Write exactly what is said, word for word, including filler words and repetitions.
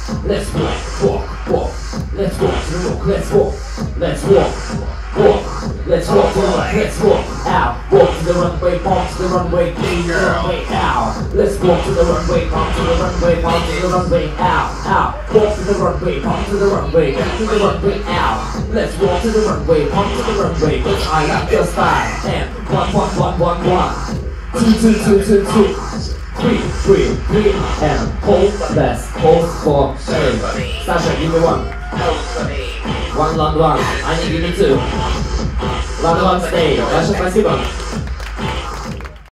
Let's walk, walk, walk. Let's walk to the walk, let's walk. Let's walk, walk. Let's walk to the right, let's walk out. Walk to the runway, pump to the runway, clean the runway out. Let's walk to the runway, pump to the runway, pump to the runway out, out. Walk to the runway, pump to the runway, back to the runway out. Let's walk to the runway, pump to the runway, cause I like your style. And one, one, one, one, one. Two, two, two, two, two. Three, three, three, and hold, let's hold for three. Sasha, give me one. One, long, one. I need give me two. Long, one, stay. That's just my super.